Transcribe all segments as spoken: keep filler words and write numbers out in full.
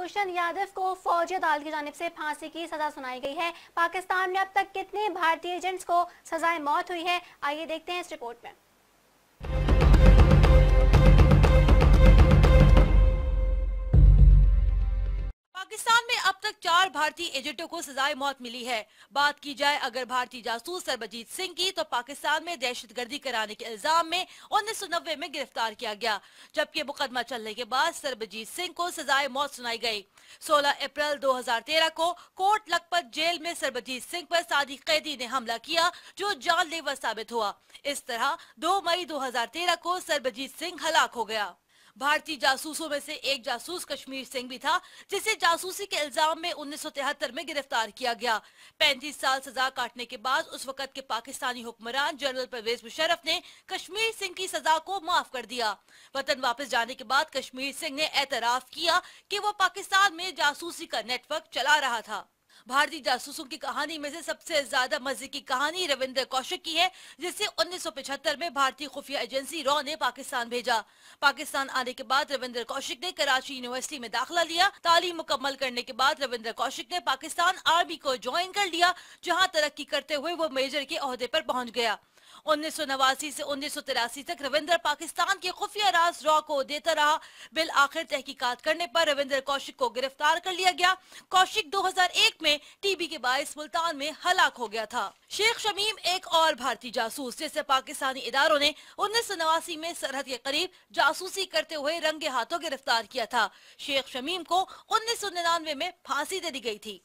कुलभूषण यादव को फौजी अदालत की जानिब से फांसी की सजा सुनाई गई है। पाकिस्तान में अब तक कितने भारतीय एजेंट्स को सजाए मौत हुई है, आइए देखते हैं इस रिपोर्ट में। पाकिस्तान में अब तक चार भारतीय एजेंटों को सजाए मौत मिली है। बात की जाए अगर भारतीय जासूस सरबजीत सिंह की, तो पाकिस्तान में दहशतगर्दी कराने के इल्जाम में उन्नीस सौ नब्बे में गिरफ्तार किया गया, जबकि मुकदमा चलने के बाद सरबजीत सिंह को सजाए मौत सुनाई गई। सोलह अप्रैल दो हजार तेरह को कोट लखपत जेल में सरबजीत सिंह पर सादी कैदी ने हमला किया, जो जानलेवा साबित हुआ। इस तरह दो मई दो हजार तेरह को सरबजीत सिंह हलाक हो गया। भारतीय जासूसों में से एक जासूस कश्मीर सिंह भी था, जिसे जासूसी के इल्जाम में उन्नीस सौ तिहत्तर में गिरफ्तार किया गया। पैंतीस साल सजा काटने के बाद उस वक्त के पाकिस्तानी हुक्मरान जनरल परवेज मुशर्रफ ने कश्मीर सिंह की सजा को माफ कर दिया। वतन वापस जाने के बाद कश्मीर सिंह ने एतराफ किया कि वो पाकिस्तान में जासूसी का नेटवर्क चला रहा था। भारतीय जासूसों की कहानी में से सबसे ज्यादा मजे की कहानी रविंद्र कौशिक की है, जिसे उन्नीस सौ पचहत्तर में भारतीय खुफिया एजेंसी रॉ ने पाकिस्तान भेजा। पाकिस्तान आने के बाद रविंद्र कौशिक ने कराची यूनिवर्सिटी में दाखिला लिया। तालीम मुकम्मल करने के बाद रविंद्र कौशिक ने पाकिस्तान आर्मी को ज्वाइन कर लिया, जहां तरक्की करते हुए वो मेजर के ओहदे पर पहुंच गया। उन्नीस सौ नवासी से उन्नीस सौ तिरासी तक रविंद्र पाकिस्तान के खुफिया राज रॉ को देता रहा। बिल आखिर तहकीकात करने पर रविंद्र कौशिक को गिरफ्तार कर लिया गया। कौशिक दो हजार एक में टीबी के बायस मुल्तान में हलाक हो गया था। शेख शमीम एक और भारतीय जासूस, जिसे पाकिस्तानी इदारों ने उन्नीस सौ नवासी में सरहद के करीब जासूसी करते हुए रंगे हाथों गिरफ्तार किया था। शेख शमीम को उन्नीस सौ निन्यानवे में फांसी दे दी गई थी।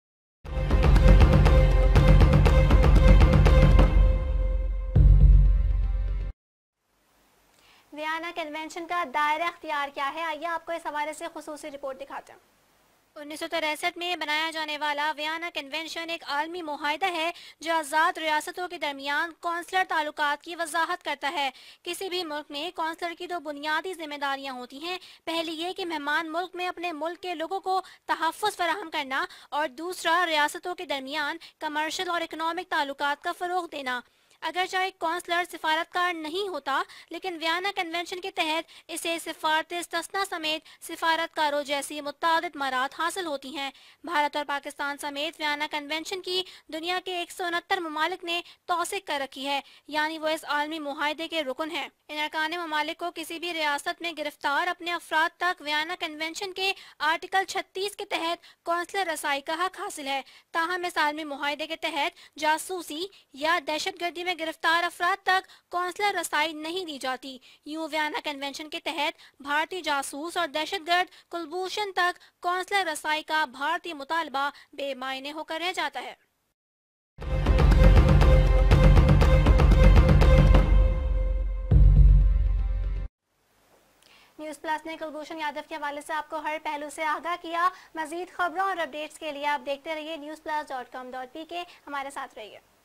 वियना कन्वेंशन का दायरा अख्तियार क्या है, आइए आपको इस हवाले से खुसूसी रिपोर्ट दिखाते हैं। उन्नीस सौ तिरसठ में बनाया जाने वाला वियना कन्वेंशन एक आलमी मुआहदा है जो आज़ाद रियासतों के दरमियान कौंसलर ताल्लुकात की वजाहत करता है। किसी भी मुल्क में कौंसलर की दो बुनियादी जिम्मेदारियां होती हैं। पहली ये कि मेहमान मुल्क में अपने मुल्क के लोगों को तहफ़्फ़ुज़ फराहम करना, और दूसरा रियासतों के दरमियान कमर्शल और इकनॉमिक ताल्लुकात का फ़रोग़ देना। अगर चाहे कौंसलर सिफारतकार नहीं होता, लेकिन वियना कन्वेंशन के तहत इसे सिफारत इस्तिस्ना समेत सिफारतकारों जैसी मुत्तादिद मराद हासिल होती हैं। भारत और पाकिस्तान समेत वियना कन्वेंशन की दुनिया के एक सौ उनहत्तर ममालिक ने तौसीक कर रखी है, यानी वो इस आलमी मुआहदे के रुकन हैं। इन अरकान ममालिक को किसी भी रियासत में गिरफ्तार अपने अफराद तक वियना कन्वेंशन के आर्टिकल छत्तीस के तहत कौंसलर रसाई का हक हासिल है। ताहम इस आलमी मुआहदे के तहत जासूसी या दहशतगर्दी में गिरफ्तार अफराद तक कौंसलर रसाई नहीं दी जाती। यूं वियना कन्वेंशन के तहत भारतीय जासूस और दहशतगर्द कुलभूषण तक कौंसलर रसाई का भारतीय मुतालबा बेमायने होकर रह जाता है। न्यूज़ प्लस ने कुलभूषण यादव के हवाले से आपको हर पहलू से आगाह किया। मजीद खबरों और अपडेट्स के लिए आप देखते रहिए news plus dot com dot P K. हमारे साथ रहिए।